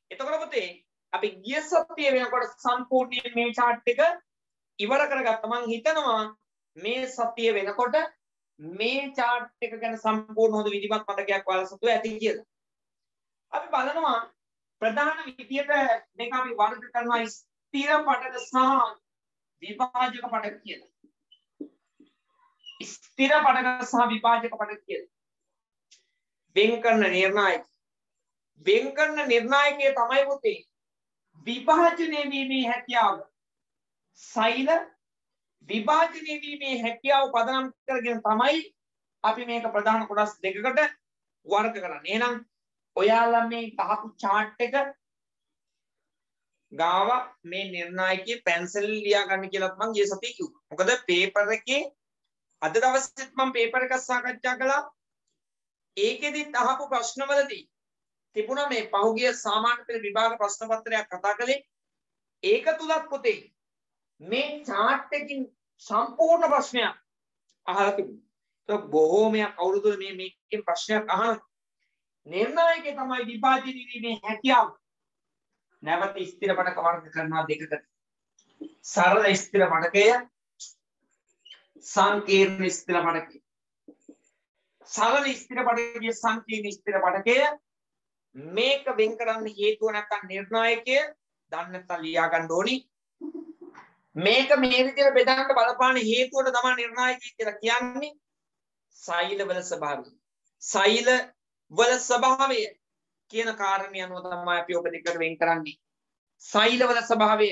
එතකොට පුතේ අපි ගිය සතියේ වෙනකොට සම්පූර්ණයෙන් මේ chart එක ඉවර කරගත්තා. මම හිතනවා මේ සතියේ වෙනකොට මේ chart එක ගැන සම්පූර්ණ හොඳ විදිහට මතකයක් ඔයාලා සතුව ඇති කියලා. අපි බලනවා ප්‍රධාන විදියට මේක අපි වර්ග කරනවා ස්ථිර පටක සහ විභාජක පටක කියලා. ස්ථිර පටක සහ විභාජක පටක කියලා. වෙන් කරන නිර්ණායක. වෙන් කරන නිර්ණායකයේ තමයි පුතේ විභාජනය වීමේ හැකියාව. සෛල විභාජනය වීමේ හැකියාව පදනම් කරගෙන තමයි අපි මේක ප්‍රධාන කොටස් දෙකකට වර්ග කරන්නේ. එහෙනම් ඔයාලා මේ ගහපු chart එක ගාව මේ නිර්ණායකයේ පැන්සල් ලියා ගන්න කියලාත් මම ගිය සතියේ කිව්වා. මොකද පේපර් එකේ අද දවසෙත් මම පේපර් එකක් සාකච්ඡා කළා. ඒකෙදිත් අහපු ප්‍රශ්නවලදී තිබුණා මේ පහුගිය සාමාන්‍ය පෙළ විභාග ප්‍රශ්න පත්‍රයක් කතා කළේ. ඒක තුලත් පුතේ මේ chart එකකින් සම්පූර්ණ ප්‍රශ්නයක් අහලා තිබුණා. ඒක බොහෝමයක් අවුරුදු මේකෙන් ප්‍රශ්නයක් අහන නිර්ණායකේ තමයි විභාජනය වීමේ හැකියාව. නැවත ස්ථිර පටක වර්ග කරනවා දෙකකට. සරල ස්ථිර පටකය සංකීර්ණ ස්ථිර පටකය. සරල ස්ථිර පටකය සංකීර්ණ ස්ථිර පටකය මේක වෙන් කරන්න හේතුව නැත්නම් නිර්ණායකය දන්නේ නැත්නම් ලියා ගන්න ඕනි. මේක මේ විදිහට බෙදන්න බලපාන හේතුවට තමයි නිර්ණායකය කියලා කියන්නේ. සෛලවල ස්වභාවය. සෛලවල ස්වභාවය කියන කාරණේ අනුව තමයි අපි ඔබ දෙකට වෙන් කරන්නේ. සෛලවල ස්වභාවය.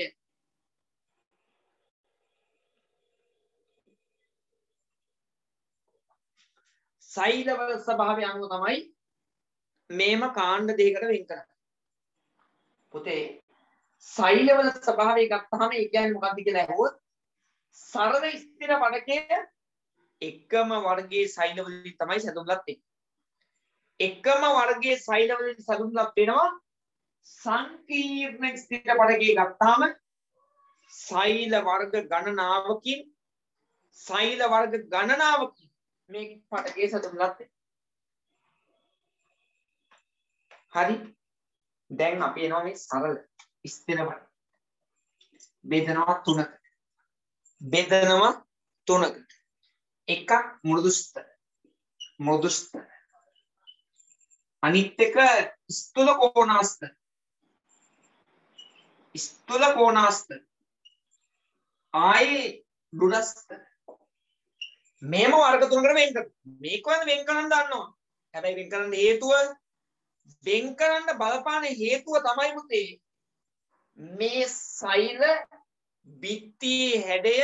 සෛලවල ස්වභාවය අනුව තමයි මේම කාණ්ඩ දෙකකට වෙන් කරන්නේ. පුතේ සෛලවල ස්වභාවය ගත්තාම ඒ කියන්නේ මොකක්ද කියලා අහුවොත් සරල ස්ථිර පටකයේ එකම වර්ගයේ සෛලවලින් තමයි සැදුම්ලත් වෙන්නේ. එකම වර්ගයේ සෛලවලින් සැදුම්ලත් වෙනවා. සංකීර්ණ ස්ථිර පටකයේ ගත්තාම සෛල වර්ග ගණනාවකින් මේ පටකයේ සැදුම්ලත් වෙනවා. හරි. දැන් අපි එනවා මේ සරල ස්ථිර පටක. බෙදනවා තුනකට. එකක් මෘදු ස්ථර. අනිත් එක ස්ථූල කෝණාස්ථර. ආයේ දුරස්ථර. මේම වර්ග තුනකට වෙන් කරනවා. මේක වෙන කරන්න දන්නවා. හැබැයි වෙන් කරන්න බලපාන හේතුව තමයි පුතේ මේ සෛල බිත්තියේ හැඩය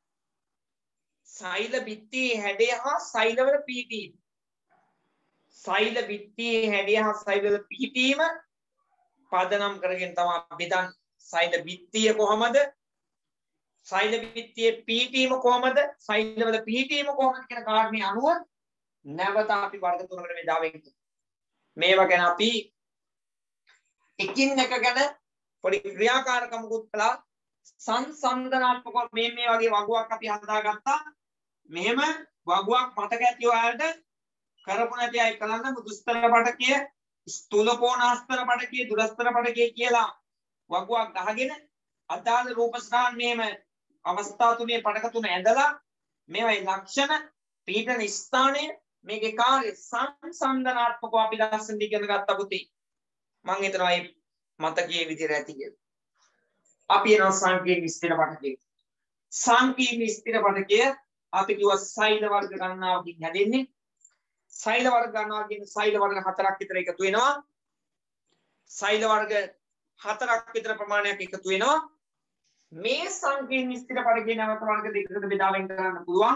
හා සෛලවල පිහිටීම. සෛල බිත්තියේ හැඩය හා සෛලවල පිහිටීම පදනම් කරගෙන තමයි බෙදන්නේ. සෛල බිත්තිය කොහමද? සෛල බිත්තියේ පිහිටීම කොහමද? සෛලවල පිහිටීම කොහමද කියන කාරණේ අනුව නැවත අපි වර්ග තුනකට බෙදා වෙන්නේ. මේවා ගැන අපි එකින් එක ගැන පොඩි ක්‍රියාකාරකමකුත් කළා. සංසන්දනාත්මකව මේ වගේ වගුවක් අපි හදාගත්තා. මෙහෙම වගුවක් මතක ඇති ඔයාලට කරපු නැති අය කලන්න මුදුස්තර පටකය, ස්ථූල කෝණාස්තර පටකය, දුරස්තර පටකය කියලා වගුවක් ගහගෙන අදාළ රූප ස්ථාන මෙහෙම අවස්ථා තුනේ පටක තුන ඇඳලා මේවයි ලක්ෂණ පීඩන ස්ථානය මේකේ කාර්ය සංසන්දනාත්මකව අපි ලස්සන ඉගෙන ගත්ත පුතේ. මම හිතනවා මේ මතකයේ විදිහට ඇති කියලා. අපි යන සංකීර්ණ ස්ථිර පටකය. සංකීර්ණ ස්ථිර පටකය අපි කිව්වා සෛල වර්ග ගණනාවකින් හැදෙන්නේ. සෛල වර්ග ගණනාවකින් සෛල වර්ග 4ක් විතර එකතු වෙනවා. සෛල වර්ග 4ක් විතර ප්‍රමාණයක් එකතු වෙනවා. මේ සංකීර්ණ ස්ථිර පටකේ නැවත වර්ග දෙකකට බෙදා වෙන් කරන්න පුළුවන්.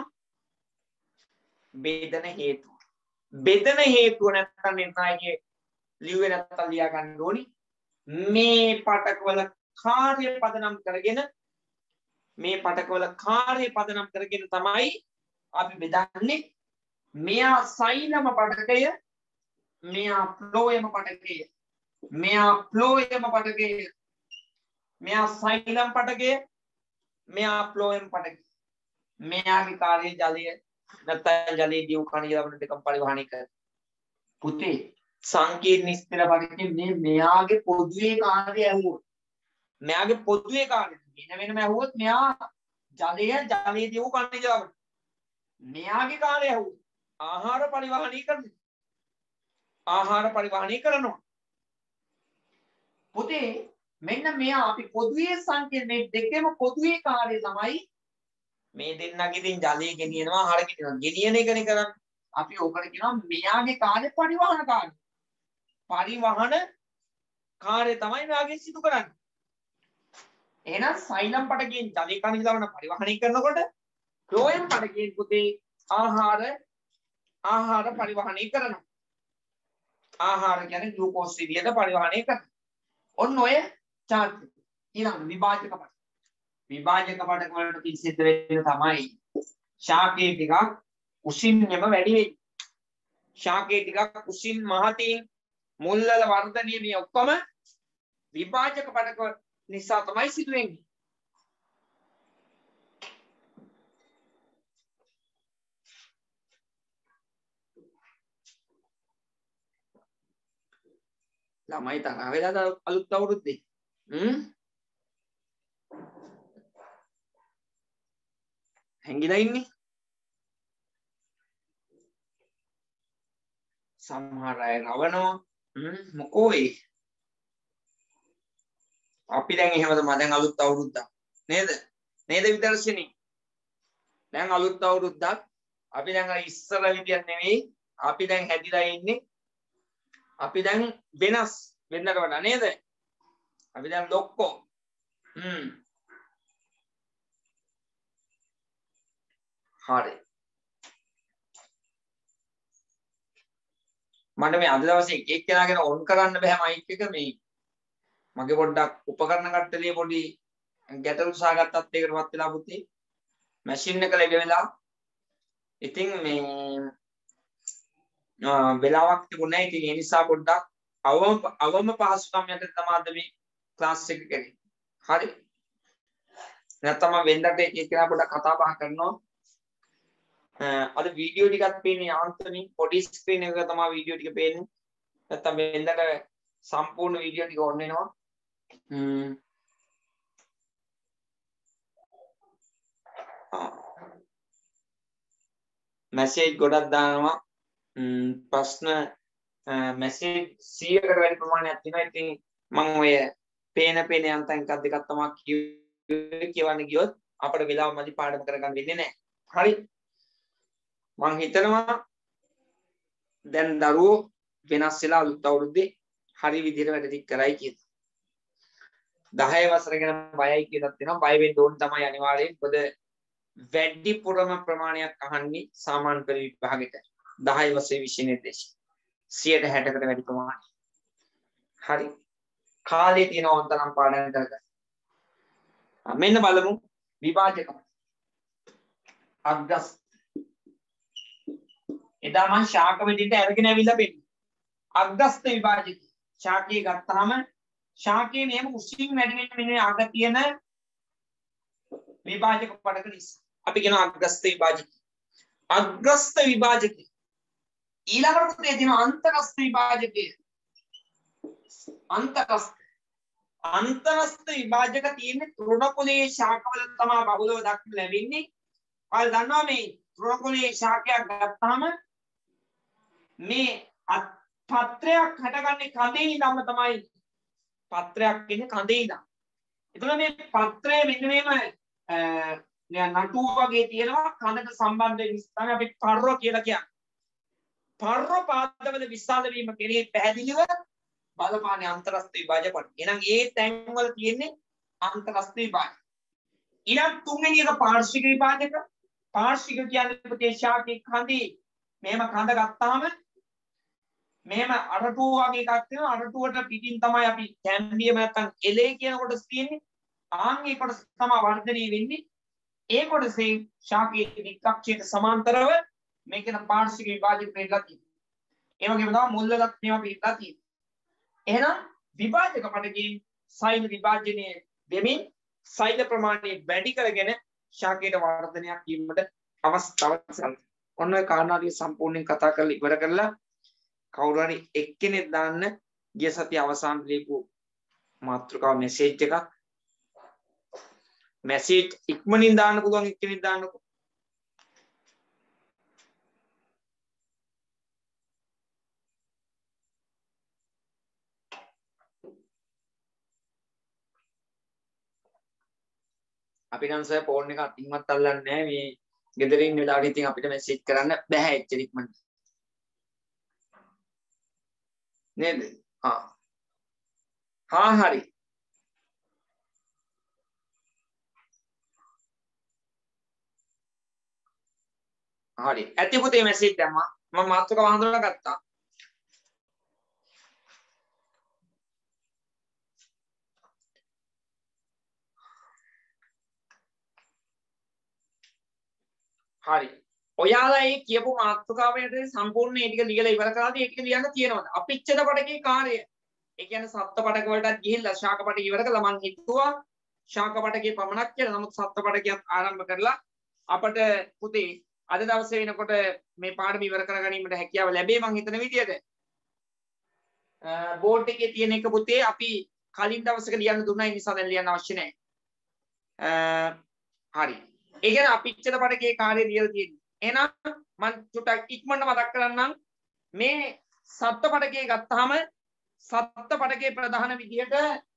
බෙදන හේතුව නැත්නම් නිර්ණායකයේ ලියුවේ නැත්නම් ලියා ගන්න ඕනි. මේ පටකවල කාර්ය පදනම් කරගෙන තමයි අපි බෙදන්නේ. මෙයා සෛලම පටකය, මෙයා ෆ්ලෝයම පටකය. මෙයා සෛලම් පටකය, මෙයා ෆ්ලෝයම පටකය. මෙයාගේ කාර්යය ජලය නැත්නම් ජලයේ දියුණු කණ යවන දෙකම පරිවහණය කරනවා. පුතේ සංකීර්ණ ස්ථිර පරිදි මේ මෙයාගේ පොදුවේ කාර්යය ඇහුවොත් මෙයාගේ පොදුවේ කාර්යය වෙන වෙනම ඇහුවොත් මෙයා ජලයේදී වූ කන්නේ ජාව මෙයාගේ කාර්යය ඇහුවොත් ආහාර පරිවහනය කරනවා පුතේ මෙන්න මෙයා අපි පොදුවේ සංකීර්ණ මේ දෙකේම පොදුවේ කාර්යය තමයි මේ දෙන්නගේ ඉතින් ජලය ගෙනියනවා ආහාර ගෙනියන එකනේ කරන්නේ අපි ඕකට කියනවා මෙයාගේ කාර්ය පරිවහන කාර්යය පරිවහන කාර්යය තමයි මෙයාගේ සිදු කරන්නේ එහෙනම් සෛලම් පටකයෙන් ජලය කණික දවන පරිවහනය කරනකොට ෆ්ලෝයම් පටකයෙන් පුතේ ආහාර පරිවහනය කරනවා ආහාර කියන්නේ ග්ලූකෝස් විදියට පරිවහනය කරනවා ඔන්න ඔය chart ඊළඟ විභාජක පටක වලට සිද්ධ වෙන තමයි ශාකයේ ටිකක් උෂින්යම වැඩි වෙයි ශාකයේ ටිකක් උෂින් මහතින් මුල්වල වර්ධනය මේ ඔක්කොම විභාජක පටක නිසා තමයි සිදු වෙන්නේ ළමයි තරහ වෙලා අලුත් අවුරුද්දේ හැංගිලා ඉන්නේ සමහර අය රවනවා මොකෝ ඒ අපි දැන් එහෙම තමයි දැන් අලුත් අවුරුද්දක් නේද විදර්ශනී දැන් අලුත් අවුරුද්දක් අපි දැන් අර ඉස්සර විදියක් නෙවෙයි අපි දැන් හැදිලා ඉන්නේ අපි දැන් වෙනස් වෙන්නට වඩා නේද අපි දැන් ලොක්කෝ හරි මට මේ අද දවසේ එක එක්කෙනාගෙන ඔන් කරන්න බෑ මයික් එක මේ මගේ පොඩ්ඩක් උපකරණ කට්ටලිය පොඩි ගැටලු සහගතත් ඒකටපත් වෙලා පුතේ මැෂින් එක ලැබ වෙලා ඉතින් මේ වෙලාවක් තිබුණේ නැහැ ඉතින් ඒ නිසා පොඩ්ඩක් අවම පහසුකම් යටතේ තමයි අද මේ ක්ලාස් එක කරේ හරි නැත්නම් වෙන්දට එක එක්කෙනා පොඩ්ඩක් කතා බහ කරනවා අද වීඩියෝ ටිකක් පේන්නේ යාන්ත්‍රණි පොඩි ස්ක්‍රීන් එකක තමයි වීඩියෝ ටික පේන්නේ නැත්නම් වෙන්දට සම්පූර්ණ වීඩියෝ ටික ඔන් වෙනවා මැසේජ් ගොඩක් දානවා ප්‍රශ්න මැසේජ් 100කට වැඩි ප්‍රමාණයක් තියෙනවා ඉතින් මම ඔය පේන යන්තම් එකක් දෙකක් තමයි කියවන්න ගියොත් අපිට වෙලාව මදි පාඩම කරගන්න වෙන්නේ නැහැ හරි මං හිතනවා දැන් දරුවෝ වෙනස් වෙලා අලුත් අවුරුද්දේ හරි විදිහට වැඩ ටික කරයි කියලා 10 වසර ගැන බයයි කියලාත් වෙනවා බය වෙන්න ඕන තමයි අනිවාර්යයෙන් මොකද වැඩිපුරම ප්‍රමාණයක් අහන්නේ සාමාන්‍ය පෙළ විභාගෙට 10 වසරේ විෂය නිර්දේශ 60%කට වැඩි ප්‍රමාණයක් හරි කාලේ තියෙන ඕනතරම් පාඩම් කරගන්න මෙන්න බලමු විභාජක අග්‍රස් එදා මම ශාක වෙදින්ට අරගෙන ඇවිල්ලා පෙන්නනවා අග්‍රස්ත විභාජක ශාකයේ ගත්තාම ශාකයේ මේම උසින් වැඩි වෙන්න මෙන්න අග තියෙන විභාජක පඩක නිසා අපි කියන අග්‍රස්ත විභාජක ඊළඟට තියෙන අන්තරස්ත විභාජකය අන්තරස්ත විභාජක තියෙන්නේ තෘණකුලයේ ශාකවල තමයි බහුලව දක්වන්න ලැබෙන්නේ ඔයාලා දන්නවා මේ තෘණකුලයේ ශාකයක් ගත්තාම මේ පත්‍රයක් හටගන්නේ කඳේ ඉඳන්ම තමයි පත්‍රයක් ඉන්නේ කඳේ ඉඳන්. එතකොට මේ පත්‍රය මෙන්න මේම නටුව වගේ තියෙනවා කඳට සම්බන්ධ වෙන තමයි අපි පර්ව කියලා කියන්නේ. පර්ව පාදවල විශාල වීම කෙරෙහි පැහැදිලිව බලපාන අන්තරස්ත විභාජක පඩ. එහෙනම් ඒ තැන් වල තියෙන්නේ අන්තරස්ත විභාජක. ඊළඟ තුන්වෙනි එක පාර්ශ්වික විභාජක. පාර්ශ්වික කියන්නේ පුතේ ශාකේ කඳේ මෙහෙම කඳ ගත්තාම මෙහෙම අරටුව වගේ එකක් තියෙනවා අරටුවට පිටින් තමයි අපි කැම්බියම නැත්තම් එලේ කියන කොටස තියෙන්නේ ආන් ඒ කොටස තමයි වර්ධනය වෙන්නේ ඒ කොටසේ ශාකයේ වික්ෂයට සමාන්තරව මේකන පාර්ශ්වික විභාජක පිළිලා තියෙනවා ඒ වගේම තමයි මුල් වලත් මේවා පිළිලා තියෙනවා එහෙනම් විභාජක පඩකින් සෛල විභාජනයේ දෙමින් සෛල ප්‍රමාණය වැඩි කරගෙන ශාකයට වර්ධනයක් වීමට අවස්ථාවක් සැලසෙනවා ඔන්න ඔය කාරණා ටික සම්පූර්ණයෙන් කතා කරලා ඉවර කරලා කවුරු හරි එක්කෙනෙක් දාන්න ගිය සතිය අවසාන දීපු මාතෘකාව මෙසේජ් එකක්. මෙසේජ් ඉක්මනින් දාන්න පුළුවන් එක්කෙනෙක් දාන්නකෝ. අපි නම් සර් ෆෝන් එක අතින්වත් අල්ලන්නේ නැහැ මේ ගෙදරින් ඉන්න වෙලාවට ඉතින් අපිට මෙසේජ් කරන්න බෑ එච්චර ඉක්මනට නේද? හරි. හරි. ඇති පුතේ මෙසේජ් දැම්මා. මම මාතෘකාව හඳුනා ගත්තා. හරි. ඔයාලා මේ කියපු මාතෘකාවට සම්පූර්ණ මේ ටික ලියලා ඉවර කරලාද ඒක ලියන්න තියෙනවද? අපිච්චද පඩකේ කාර්යය. ඒ කියන්නේ සත්ත්ව පඩක වලටත් ගිහිල්ලා ශාක පඩක ඉවර කළා මං හිතුවා ශාක පඩකේ පමණක් කියලා. නමුත් සත්ත්ව පඩකයක් ආරම්භ කරලා අපට පුතේ අද දවසේ වෙනකොට මේ පාඩම ඉවර කර ගැනීමට හැකියාව ලැබේ මං හිතන විදියට. බෝඩ් එකේ තියෙන එක පුතේ අපි කලින් දවසක ලියන්න දුන්නා ඒ නිසා දැන් ලියන්න අවශ්‍ය නැහැ. හරි. ඒ කියන්නේ අපිච්චද පඩකේ කාර්යය ලියලා තියෙන්නේ. එහෙනම් මම චුට්ටක් ඉක්මනට මතක් කරන්නම් මේ සත්ත්ව පඩකේ ගත්තාම සත්ත්ව පඩකේ ප්‍රධාන විදියට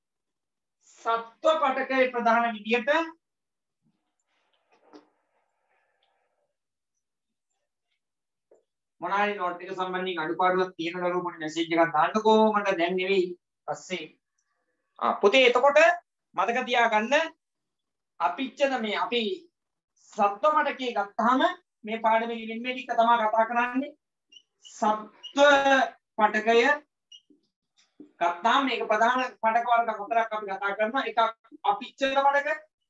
මොනාරි නෝට් එක සම්බන්ධයෙන් අඩුපාඩුවක් තියෙන දරුවෝ මොන මෙසේජ් එකක් දාන්නකෝ මට දැන් නෙවෙයි පස්සේ. පුතේ එතකොට මතක තියාගන්න අපිච්චද මේ අපි සත්ත්ව පඩකේ ගත්තාම මේ පාඩමේ ඉන්නේ ටික තමයි කතා කරන්නේ. සත්ත්ව පඩකය ගත්තාම මේක ප්‍රධාන පඩක වර්ග හතරක් අපි කතා කරනවා. එකක් අපිච්චද පඩක.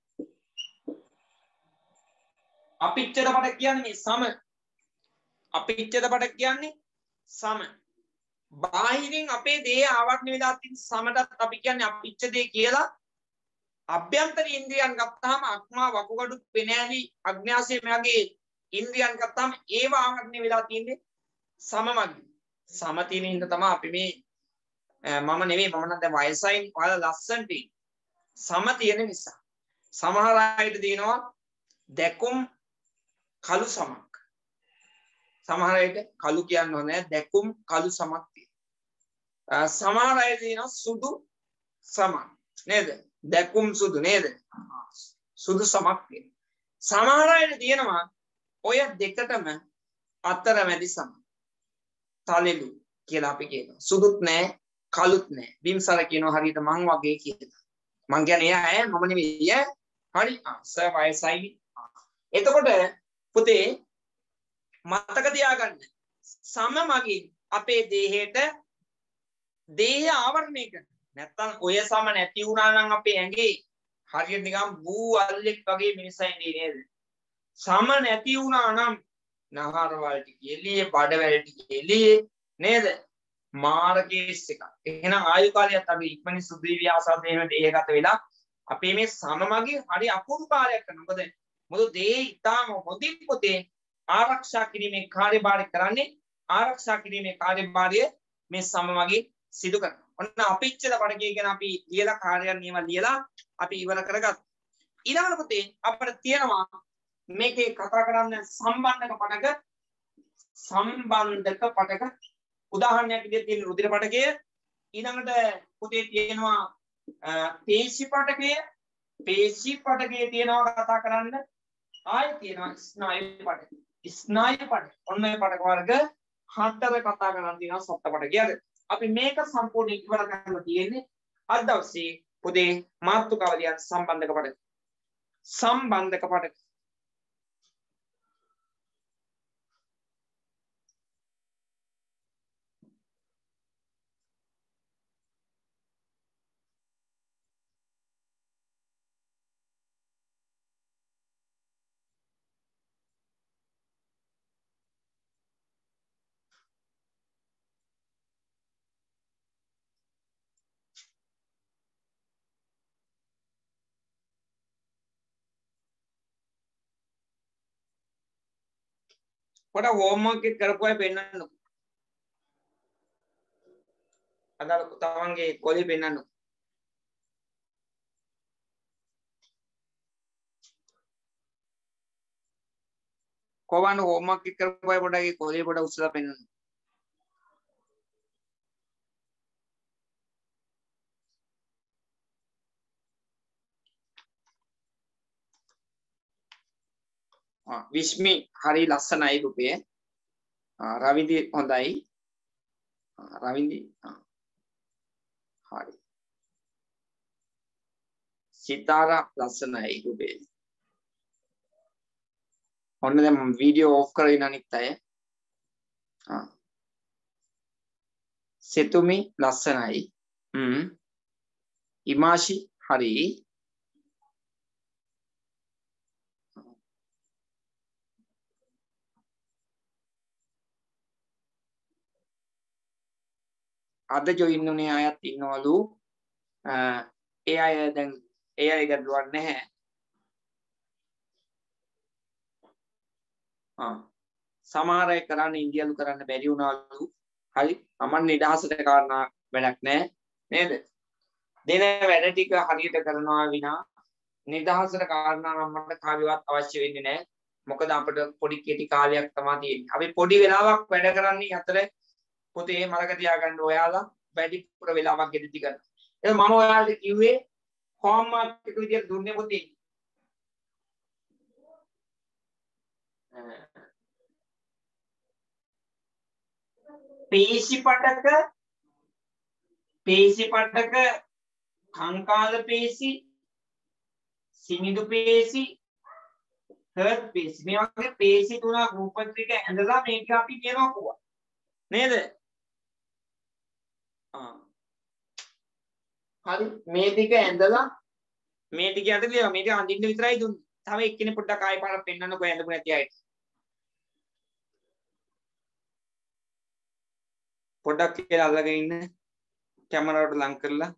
අපිච්චද පඩක කියන්නේ සම. අපිච්චද පඩක කියන්නේ සම. බාහිරින් අපේ දේහ ආවරණය වෙලා තියෙන සමටත් අපි කියන්නේ අපිච්චදේ කියලා. අභ්‍යන්තර ඉන්ද්‍රියන් ගත්තාම අක්මා වකුගඩු පෙනෑලි අග්න්‍යාසය මෙයාගේ ඉන්ද්‍රියන් ගත්තාම ඒව ආවරණය වෙලා තියෙන්නේ සමමගින්. සම තියෙන හින්දා තමයි අපි මේ මම නෙවෙයි මම නම් දැන් වයසයි ඔයාලා ලස්සනට සම තියෙන නිසා. සමහර අයට දිනනවා දැකුම් කළු සමක්. සමහර අයට කළු කියන්න ඕනේ නැහැ දැකුම් කළු සමක් තියෙනවා. සමහර අය දිනනවා සුදු සමක් නේද? දැකුම් සුදු නේද? සුදු සමක් තියෙනවා. සමහර අයට තියෙනවා ඔය දෙකටම අතරමැදි සම. තලෙලු කියලා අපි කියනවා. සුදුත් නැහැ කළුත් නැහැ. බිම්සර කියනවා හරියට මං වගේ කියලා. මං කියන්නේ එයා මම නෙවෙයි ඈ. හරි. සර් වයසයි. එතකොට පුතේ මතක තියාගන්න. සම මගින් අපේ දේහයට දේහය ආවරණය කරන. නැත්තම් ඔය සම නැති වුණා නම් අපේ ඇඟේ හරියට නිකන් බූ අල්ලෙක් වගේ මිනිස්සයි ඉන්නේ නේද? සම නැති වුණා නම් නහරවල් ටික එළියේ බඩවැල් ටික එළියේ නේද? මාර කේස් එකක්. එහෙනම් ආයු කාලයත් අපි ඉක්මනින් සුදීවි ආසාදයෙන් දේහගත වෙලා අපේ මේ සමමගේ හරි අපූර්ව කාර්යයක් කරනවා. මොකද දේහ ඊටාම හොඳින් පොතේ ආරක්ෂා කිරීමේ කාර්යභාරය කරන්නේ ආරක්ෂා කිරීමේ කාර්යභාරය මේ සමමගේ සිදු කරනවා. ඔන්න අපිච්චද පඩකේ ගැන අපි ලියලා කාර්යයන් නියම ලියලා අපි ඉවර කරගත්තා. ඊළඟට පුතේ අපිට තියෙනවා මේකේ කතා කරන්න සම්බන්ධක පඩක උදාහරණයක් විදිහට තියෙන රුධිර පඩකය ඊළඟට පුතේ තියෙනවා පේශි පඩකය තියෙනවා කතා කරන්න ආයෙ තියෙනවා ස්නායු පඩක ඔන්න ඔය පඩක වර්ග 4 කතා කරන්න තියෙනවා සත්ත්ව පඩකයද අපි මේක සම්පූර්ණ ඉවර කරලා තියෙන්නේ අද දවසේ පුතේ මාතෘකාව ලියන්න සම්බන්ධක පඩක පොඩ හෝම්වර්ක් එක කරපුවා පෙන්නන්නකො අදාළ තමන්ගේ කොලේ පෙන්වන්න. කොවන්න හෝම්වර්ක් එක කරපුවා පොඩ්ඩක් ඒ කොලේ පොඩ්ඩක් උස්සලා පෙන්වන්න. විශ්මි හරි ලස්සනයි රූපය. රවිදි හොඳයි. රවිදි හරි. සිතාරා ලස්සනයි රූපය. ඔන්න දැන් වීඩියෝ ඔෆ් කරගෙන අනිත් අය. සෙතුමි ලස්සනයි. ඉමාෂි හරි. අද ජොයින් වුණේ අයත් ඉන්නවලු. ඒ අය දැන් ඒ අය ගැටලුවක් නැහැ. සමහර අය කරන්නේ ඉන්දියානු කරන්න බැරි වුණාලු. හරි. අමන් නිදහසට කාරණා වැඩක් නැහැ. නේද? දෙන වැඩ ටික හරියට කරනවා විනා නිදහසට කාරණා නම් මට කාගේවත් අවශ්‍ය වෙන්නේ නැහැ. මොකද අපිට පොඩි කෙටි කාලයක් තමයි තියෙන්නේ. අපි පොඩි වෙලාවක් වැඩ කරන්නේ අතර පොතේ මතක තියාගන්න ඔයාලා වැඩිපුර වෙලාවක් ගෙදරදී ගන්න. ඒක මම ඔයාලට කිව්වේ හෝම්වර්ක් එක විදියට දුන්නේ පොතේ. පේශි පටක කංකාල පේශි සිනිඳු පේශි හර්ට් පේශි මේ වගේ පේශි තුනක් රූපත්‍රික ඇඳලා මේක අපි කියනවා කොහොමද නේද? හරි මේ ටික ඇඳලා මේ ටික ඇඳලා මේක අඳින්න විතරයි දුන්නේ. තව එක්කෙනෙක් පොඩ්ඩක් ආයෙ පාරක් පෙන්නන්නකෝ ඇඳපු නැති අයට. පොඩ්ඩක් කියලා අල්ලගෙන ඉන්න කැමරාවට ලං කරලා.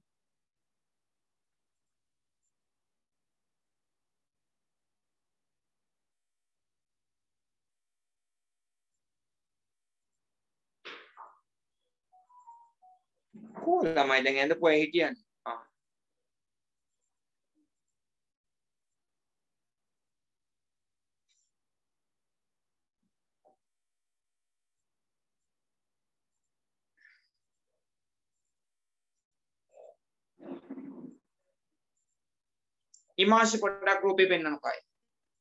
කොහොමද ළමයි දැන් ඇඳපු අය හිටියන්නේ? ඉමාශ පොඩ්ඩක් රූපේ පෙන්වන්නකෝ අය.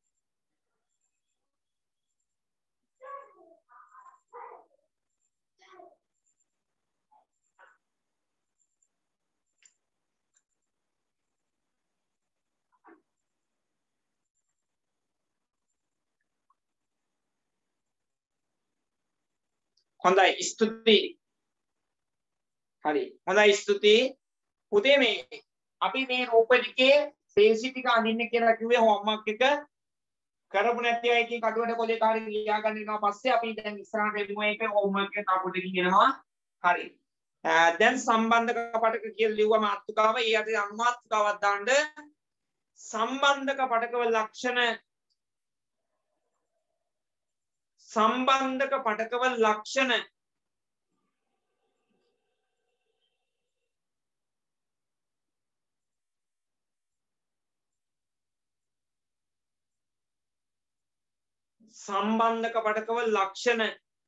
හොඳයි ස්තුතියි. හරි හොඳයි ස්තුතියි. පුතේ මේ අපි මේ රූප ටිකේ පේශි ටික අඳින්න කියලා කිව්වේ හෝම්වර්ක් එක කරපු නැති අය ඉතින් කඩුවට කොලේ කාරේ ලියා ගන්න ඉන්නවා. පස්සේ අපි දැන් ඉස්සරහට එමු ඒක හෝම්වර්ක් එක තාපොට කියනවා. හරි. දැන් සම්බන්ධක පටක කියලා ලිව්වා මාතෘකාව. ඒ යටි අනුමාතෘකාවක් දාන්න සම්බන්ධක පටකවල ලක්ෂණ සම්බන්ධක පටකවල ලක්ෂණ සම්බන්ධක පටකවල ලක්ෂණ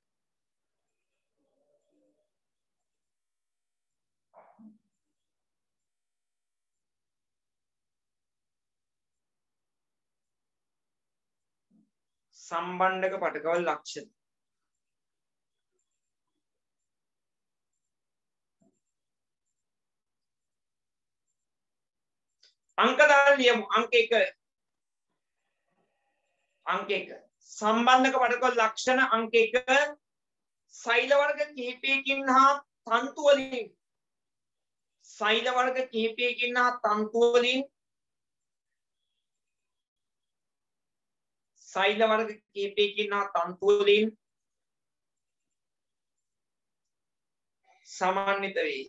සම්බන්ධක පටකවල ලක්ෂණ අංක දාලා ලියමු. අංක 1 සම්බන්ධක පටකවල ලක්ෂණ අංක 1 සෛල වර්ග කිහිපයකින් හා තන්තු වලින් සෛල වර්ග කිහිපයකින් හා තන්තු වලින් සෛල වර්ග කිහිපයකින් හා තන්තු වලින් සමන්විත වේ.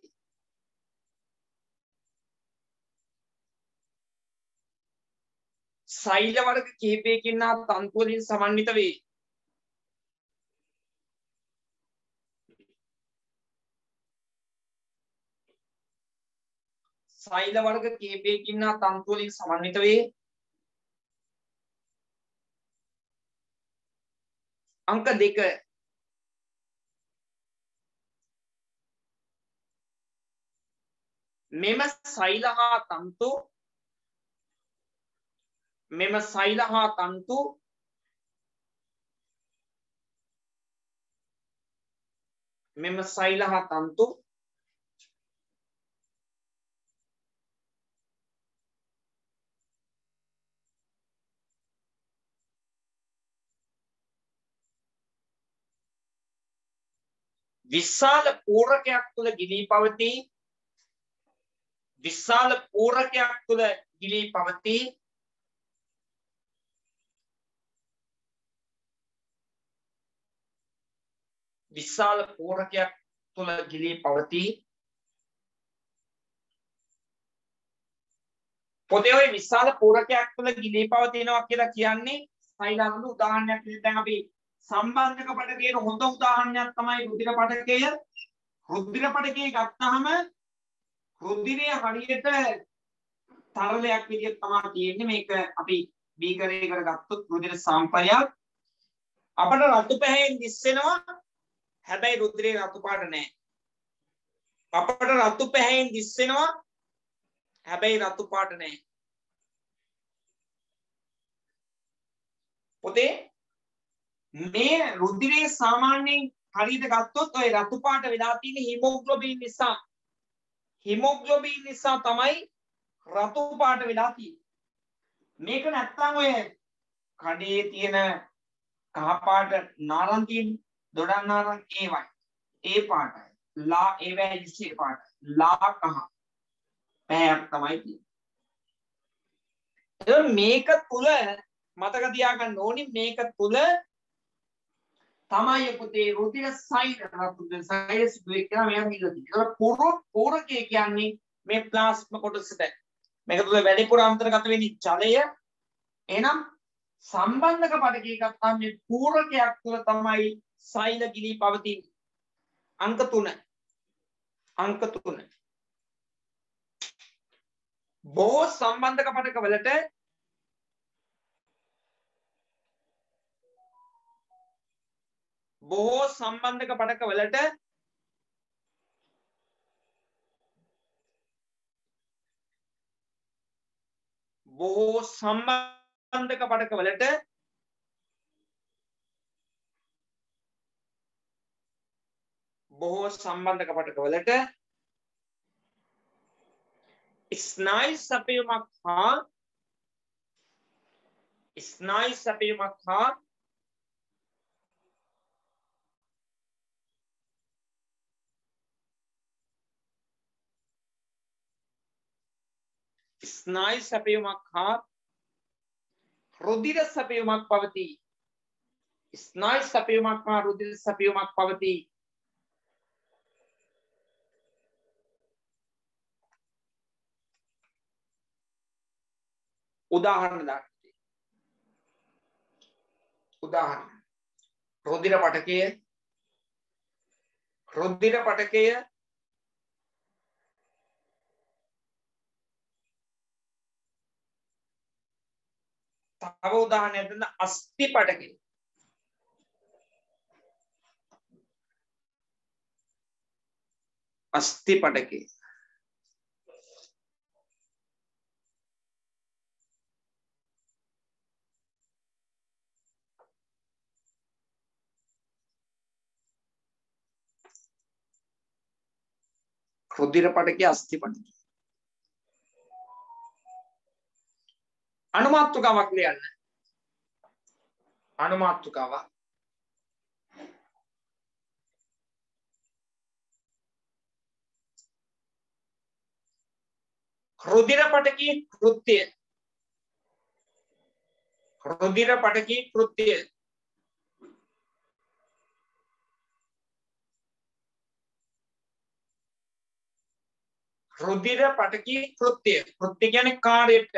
සෛල වර්ග කිහිපයකින් හා තන්තු වලින් සමන්විත වේ. සෛල වර්ග කීපයකින් හා තන්තු වලින් සමන්විත වේ. අංක 2 මෙම සෛල හා තන්තු විශාල පූරකයක් තුල ගිලී පවතී. විශාල පූරකයක් තුල ගිලී පවතී. විශාල පූරකයක් තුල ගිලී පවතී. පොතේ ওই විශාල පූරකයක් තුල ගිලී පවතිනවා කියලා කියන්නේ සෛලාංග උදාහරණයක් විදිහට දැන් අපි සම්බන්ධක පටකයේ හොඳ උදාහරණයක් තමයි රුධිර පටකය. රුධිර පටකයේ ගත්තාම රුධිරය හරියට තරලයක් විදිහට තමයි තියෙන්නේ. මේක අපි බීකරයකට ගත්තොත් රුධිර සාම්පලයක් අපිට රතු පැහැයෙන් දිස්සෙනවා. හැබැයි රුධිරේ රතු පාට නැහැ. අපිට රතු පැහැයෙන් දිස්සෙනවා. හැබැයි රතු පාට නැහැ. පොතේ මේ රුධිරයේ සාමාන්‍යයෙන් හරියට ගත්තොත් ඔය රතු පාට වෙලා තියෙන හීමෝග්ලොබින් නිසා. හීමෝග්ලොබින් නිසා තමයි රතු පාට වෙලා තියෙන්නේ. මේක නැත්තම් ඔය කඩේ තියෙන කහ පාට නාරංගින් දොඩම් නාරංග ඒවයි. ඒ පාටයි. ලා ඒවැයි ඉස්සේ පාටයි. ලා කහ. පැයක් තමයි තියෙන්නේ. මේක තුල මතක තියාගන්න ඕනි මේක තුල තමයි පුතේ රුධිර සෛල රුධිර සෛල සිදුවේ කියලා මෙයා කියලා තියෙනවා. ඒක පූරකය කියන්නේ මේ ප්ලාස්මා කොටසට. මේක තුල වැඩිපුර අන්තර්ගත වෙන්නේ ජලය. එහෙනම් සම්බන්ධක පටකයේ ගත්තාම මේ පූරකයක් තුල තමයි සෛල ගිලී පවතින්නේ. අංක 3. බොහෝ සම්බන්ධක පටක වලට බොහෝ සම්බන්ධක පටක වලට ස්නායු සපයුමක් හා ස්නායු සැපයුමක් හා රුධිර සැපයුමක් පවතී. ස්නායු සැපයුමක් හා රුධිර සැපයුමක් පවතී. උදාහරණ දාන්න. උදාහරණ. රුධිර පටකය තව උදාහරණයක් දෙන්න අස්ථි පටකය. අස්ථි පටකය. රුධිර පටකය අස්ථි පටකය. අනුමාත්‍රකාවක් ලියන්න. අනුමාත්‍රකාවක්. රුධිර පටකයේ කෘත්‍යය. රුධිර පටකයේ කෘත්‍යය. රුධිර පටකයේ කෘත්‍යය. කෘත්‍ය කියන්නේ කාර්යයට.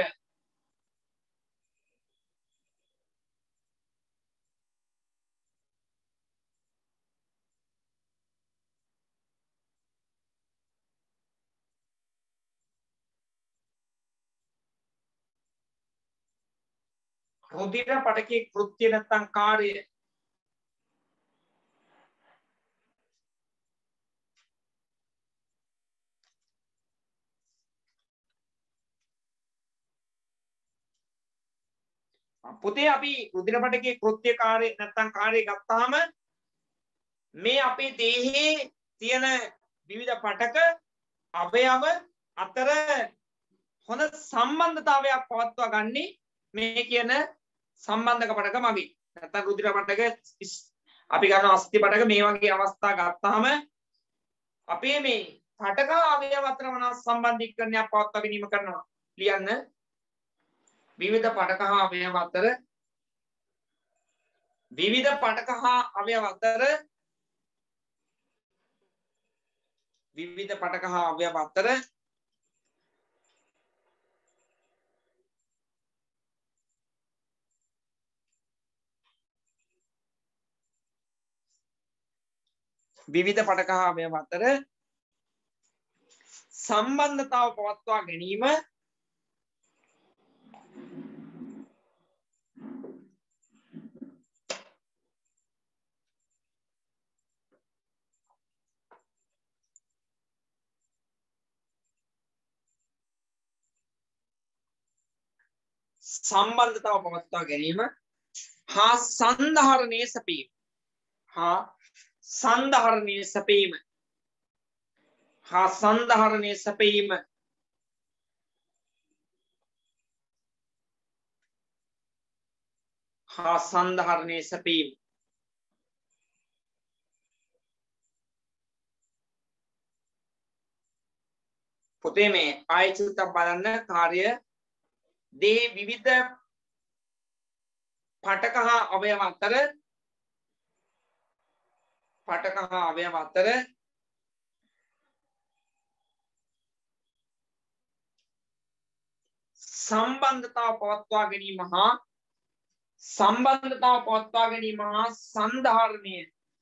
රුධිර පටකයේ කෘත්‍ය නැත්නම් කාර්යය පුතේ අපි රුධිර පටකයේ කෘත්‍ය කාර්ය නැත්නම් කාර්යය ගත්තාම මේ අපේ දේහයේ තියෙන විවිධ පටක අවයව අතර හොඳ සම්බන්ධතාවයක් පවත්වා ගන්නේ මේ කියන සම්බන්ධක පටක මගින්. නැත්නම් රුධිර පටක අපි ගන්න අස්ථි පටක මේ වගේ අවස්ථා ගත්තාම අපේ මේ පටක අවයව අතර මොන සම්බන්ධීකරණයක් පවත්වා ගැනීම කරනවා. ලියන්න. විවිධ පටක හා අවයව අතර විවිධ පටක හා අවයව අතර විවිධ පටක හා අවයව අතර විවිධ පටක හා අවයව අතර සම්බන්ධතාව පවත්වා ගැනීම සම්බන්ධතාව පවත්වා ගැනීම හා සංධාරණයේ සැපීම හා සංධාරණයේ සැපීම හා සංධාරණයේ සැපීම හා සංධාරණයේ සැපීම පුතේ මේ ආයතනයක් බලන්න කාර්ය දේ විවිධ පටක හා අවයව අතර පටක හා අවයව අතර සම්බන්ධතාව පවත්වා ගැනීම හා සංධාරණය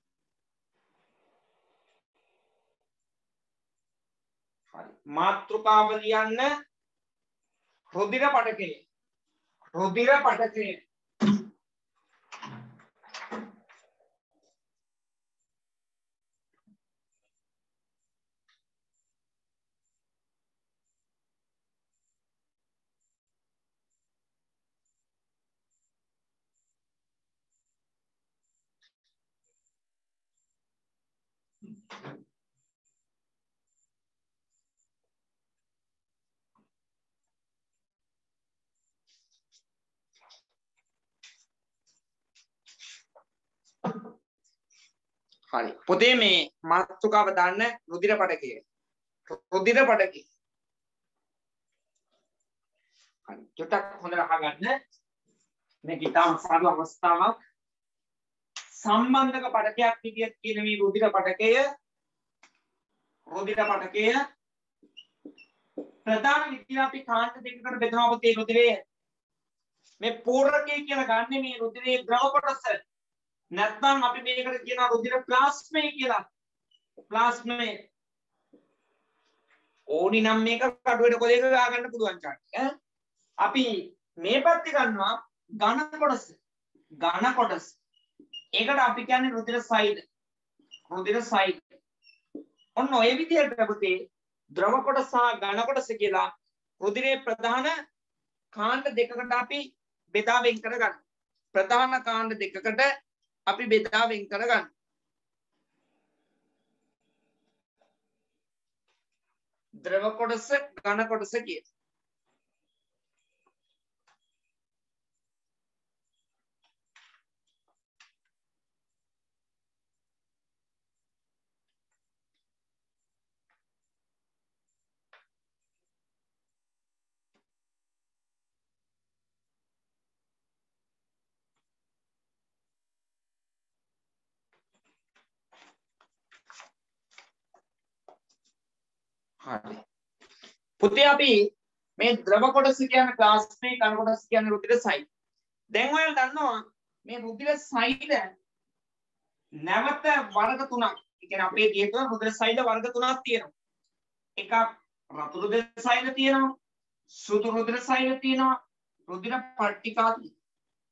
හරි මාතෘකාව ලියන්න රුධිර පටකය හරි පොතේ මේ මාතෘකාව දාන්න රුධිර පටකය හරි චුට්ටක් හොඳට අහගන්න මේක ඉතාම සරල අවස්ථාවක් සම්බන්ධක පටකයක් විදියට කියන මේ රුධිර පටකය ප්‍රධාන විදියට අපි කාන්ත දෙකකට බෙදනවා පුතේ රුධිරය මේ පූරකය කියලා ගන්න මේ රුධිරයේ ද්‍රව කොටස නැත්නම් අපි මේකට කියනවා රුධිර ප්ලාස්මය කියලා. ප්ලාස්මය. ඕනි නම් මේක කඩුවට කොලයක ගා ගන්න පුළුවන් chart එක. අපි මේ පැත්තේ ගන්නවා ඝන කොටස. ඒකට අපි කියන්නේ රුධිර සෛල. ඔන්න ඔය විදිහට පුතේ ද්‍රව කොටස සහ ඝන කොටස කියලා රුධිරයේ ප්‍රධාන කාණ්ඩ දෙකකට අපි බෙදා වෙන් කරගන්න. ප්‍රධාන කාණ්ඩ දෙකකට අපි බෙදා වෙන් කරගන්න. ද්‍රව කොටස ඝන කොටස කිය. හරි. පුතේ අපි මේ ද්‍රව කොටස කියන්නේ ප්ලාස්මේ ඝන කොටස කියන්නේ රුධිර සෛල. දැන් ඔයාලා දන්නවා මේ රුධිර සෛල නැවත වර්ග තුනක්. ඒ කියන්නේ අපේ දේහය තුළ රුධිර සෛල වර්ග තුනක් තියෙනවා. එකක් රතු රුධිර සෛල තියෙනවා, සුදු රුධිර සෛල තියෙනවා, රුධිර පට්ටිකා තියෙනවා.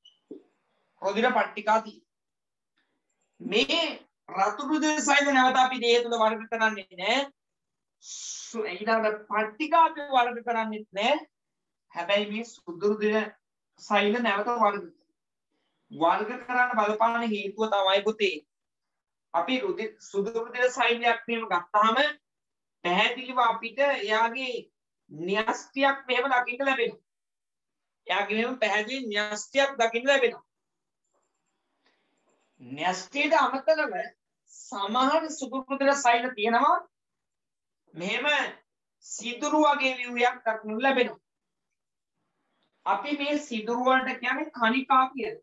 රුධිර පට්ටිකා තියෙනවා. මේ රතු රුධිර සෛල නැවත අපි දේහ තුල වර්ග කරන්නේ නැහැ. ඊළඟ පට්ටිකා අපි වර්ග කරන්නේ නැහැ. හැබැයි මේ සුදු රුධිර සෛල නැවත වර්ග කරන්න බලපාන හේතුව තමයි පුතේ අපි සුදු රුධිර සෛලයක් මෙහෙම ගත්තාම පැහැදිලිව අපිට එයාගේ න්‍යෂ්ටියක් මෙහෙම දකින්න ලැබෙනවා. එයාගේ මෙහෙම පැහැදිලි න්‍යෂ්ටියක් දකින්න ලැබෙනවා. න්‍යෂ්ටියට අමතරව සමහර සුදු රුධිර සෛල තියෙනවා මෙහෙම සිදුරු වගේ ව්‍යුහයක් දක්නට ලැබෙනවා. අපි මේ සිදුරු වලට කියන්නේ කණිකා කියලා.